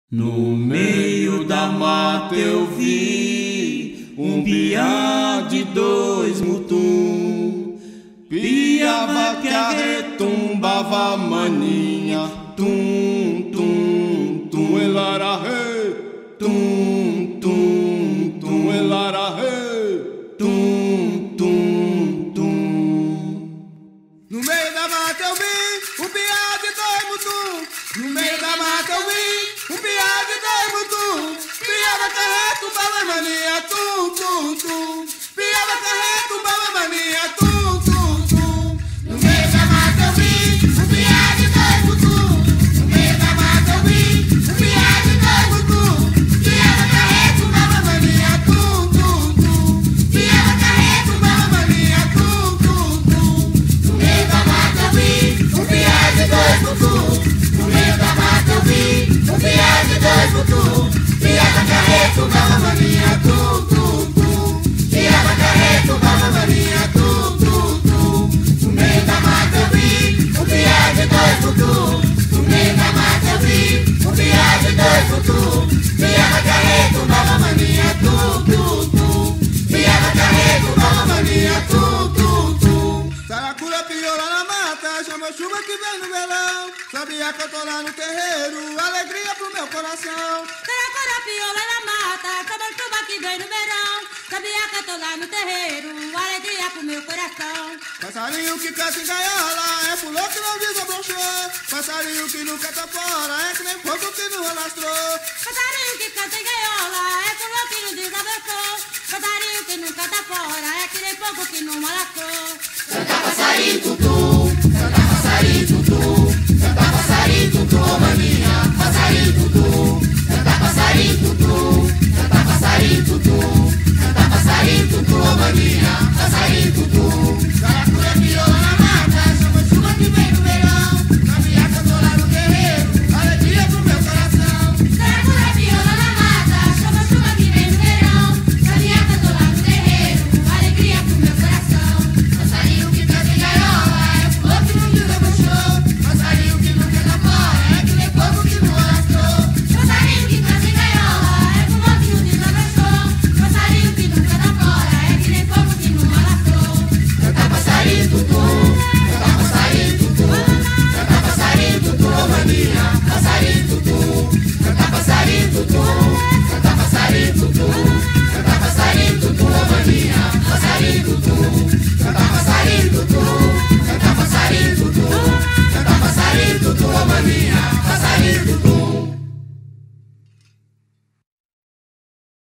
No meio da mata eu vi um piá de dois mutum. Piava que arretumbava maninha, tum, tum, tum, elara rei, tum, tum, tum, elara rei, tum, tum, tum. No meio da mata eu vi um piá de dois mutum. No meio da mata eu vi um piá de dois mutum. Piava que arretumbava maninha, tum, tum, tum. Piava que arretumbava maninha, tum, tum, tum. No meio da mata eu vi um piá de dois mutum. No meio da mata eu vi um piá de dois mutum. Piava que arretumbava maninha, tum, tum, tum. Piava que arretumbava maninha, tum, tum, tum. No meio da mata eu vi um piá de dois mutum. No meio da mata eu vi um piá de dois mutum. Piava que arretumbava maninha, tum, tum, tum. Piava que arretumbava maninha, tum, tum, tum. No meio da mata eu vi um piá de dois mutum. No meio da mata eu vi um piá de dois mutum. Piava que arretumbava maninha, tum, tum, tum. Piava que arretumbava maninha, tum, tum, tum. Saracura piola na mata, chama chuva que vem no verão. Sabia que eu tô lá no terreiro, alegria pro meu coração. Saracura piola na mata, chama chuva que vem no verão. Sabia que eu tô lá no terreiro, alegria pro meu coração. Passarinho que canta em gaiola, é pulou que não desabrochou. Passarinho que nunca tá fora, é que nem fogo que não alastrou. Passarinho que canta em gaiola, é pulou que não desabaixou. Passarinho que nunca tá fora, é que nem fogo que não alastrou. Canta passarinho tutu, canta passarinho tutu, canta passarinho tutu, maninha, passarinho tutu.